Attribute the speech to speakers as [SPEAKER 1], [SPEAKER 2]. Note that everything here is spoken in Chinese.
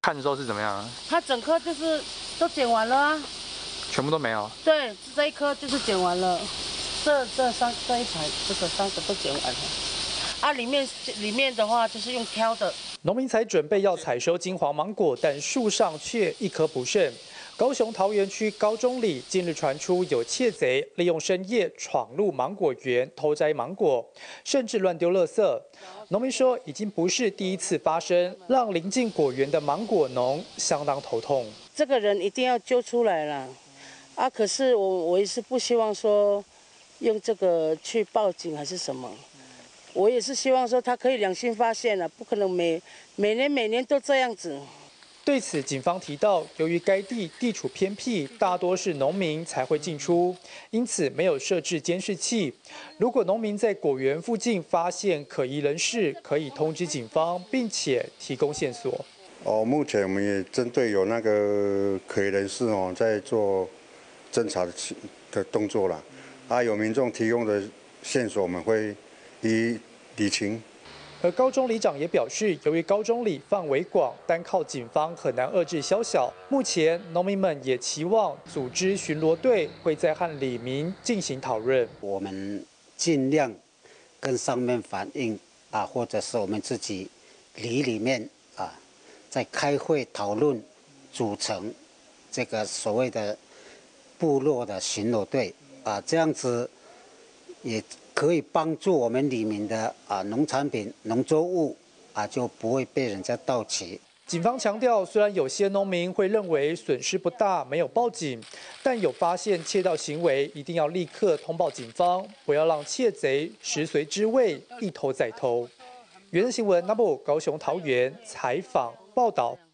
[SPEAKER 1] 看的时候是怎么样啊？
[SPEAKER 2] 它整颗就是都剪完了啊，
[SPEAKER 1] 全部都没有。
[SPEAKER 2] 对，这一颗就是剪完了，这一排这个3个都剪完了。啊，里面的话就是用挑的。
[SPEAKER 3] 农民才准备要采收金黄芒果，但树上却一颗不剩。高雄桃园区高中里近日传出有窃贼利用深夜闯入芒果园偷摘芒果，甚至乱丢垃圾。农民说，已经不是第一次发生，让临近果园的芒果农相当头痛。
[SPEAKER 2] 这个人一定要揪出来啦！啊，可是我也是不希望说用这个去报警还是什么。我也是希望说他可以良心发现了，不可能每年都这样子。
[SPEAKER 3] 对此，警方提到，由于该地处偏僻，大多是农民才会进出，因此没有设置监视器。如果农民在果园附近发现可疑人士，可以通知警方，并且提供线索。
[SPEAKER 4] 目前我们也针对有那个可疑人士在做侦查的动作啦。有民众提供的线索，我们会一一理清。
[SPEAKER 3] 而高中里长也表示，由于高中里范围广，单靠警方很难遏制宵小。目前农民们也期望组织巡逻队会再和里民进行讨论。
[SPEAKER 5] 我们尽量跟上面反映或者是我们自己里面在开会讨论，组成这个所谓的部落的巡逻队这样子也可以帮助我们里面的农产品、农作物就不会被人家盗取。
[SPEAKER 3] 警方强调，虽然有些农民会认为损失不大，没有报警，但有发现窃盗行为，一定要立刻通报警方，不要让窃贼食髓知味，一偷再偷。原新闻 Number 高雄桃园采访报道。